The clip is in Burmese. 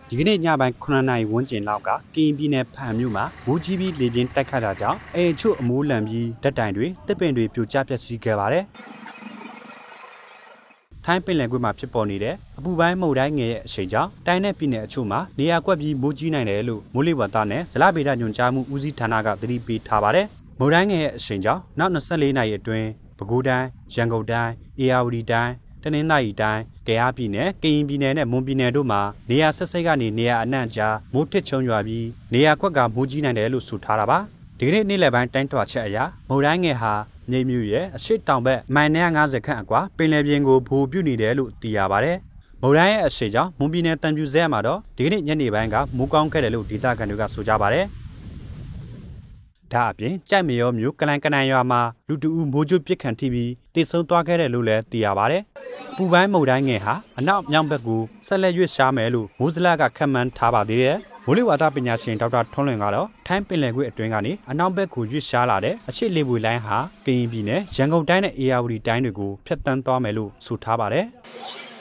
ဒီကနေ့ညပိုင်း9နာရီဝန်းကျင်လောက်ကကရင်ပြည်နယ်ဖန်မြို့မှာမိုးကြီးပြီးလေပြင်းတိုက်ခတ်တာကြောင့်အိမ်ချို့အမိုးလန်ပြီးဓာတ်တိုင်တွေတစ်ပင်တွေပြိုကျပျက်စီးခဲ့ပါတယ်ထိုင်းပင်လယ်ကွေ့မှာဖြစ်ပေါ်နေတဲ့အပူပိုင်းမုန်တိုင်းငယ်ရဲ့အရှိန်ကြောင့်တိုင်းနဲ့ပြည်နယ်အချို့မှာနေရာကွက်ပြီးမိုးကြီးနိုင်တယ်လို့မိုးလေဝသနဲ့ဇလဗေဒညွှန်ကြားမှုဦးစီးဌာနကသတိပေးထားပါတယ်။မုန်တိုင်းငယ်ရဲ့အရှိန်ကြောင့်နောက်24နာရီအတွင်းပဲခူးတိုင်း၊ရန်ကုန်တိုင်း၊ဧရာဝတီတိုင်း၊တနင်္သာရီတိုင်း၊ကယားပြည်နယ်၊ကရင်ပြည်နယ်နဲ့မွန်ပြည်နယ်တို့မှာနေရာဆက်စိတ်ကနေနေရာအနှံ့ကြားမိုးထစ်ချုံရွာပြီးနေရာကွက်ကမိုးကြီးနိုင်တယ်လို့ဆိုထားတာပါ။ဒီကနေ့နေ့လယ်ပိုင်းတိုင်းထွာချက်အရမုန်တိုင်းငယ်ဟာမြိတ်မြို့ရဲ့အရှိတောင်ဘက်မိုင်150ခန့်အကွာပင်လယ်ပြင်ကိုဗိုလ်ပြုနေတယ်လို့သိရပါတယ်။မုန်တိုင်းရဲ့အရှိကြောင့်မွန်ပြည်နယ်တန်ပြူဇဲမှာတော့ဒီကနေ့ညနေပိုင်းကမိုးကောင်းခဲ့တယ်လို့ဒေသခံတွေကဆိုကြပါတယ်။ဒါအပြင်ကြိုက်မရောမျိုးကလန်ကနန်ရွာမှာလူတအူမိုးကြိုးပစ်ခံထိပြီးတိတ်ဆုံးသွားခဲ့တယ်လို့လည်းသိရပါတယ်။ပူပိုင်းမုန်တိုင်းငယ်ဟာအနောက်မြောက်ဘက်ကိုဆက်လက်ရွေ့ရှားမယ်လို့မိုးစလကခန့်မှန်းထားပါသေးတယ်။မိုးလေဝသပညာရှင်ဒေါက်တာထွန်းလွင်ကတော့ထိုင်းပင်လယ်ကွေ့အတွင်းကနေအနောက်ဘက်ကိုရွေ့ရှားလာတဲ့အရှိလေပွေလိုင်းဟာကရင်ပြည်နယ်ရန်ကုန်တိုင်းနဲ့ဧရာဝတီတိုင်းတွေကိုဖျက်ဆီးသွားမယ်လို့ဆိုထားပါတယ်။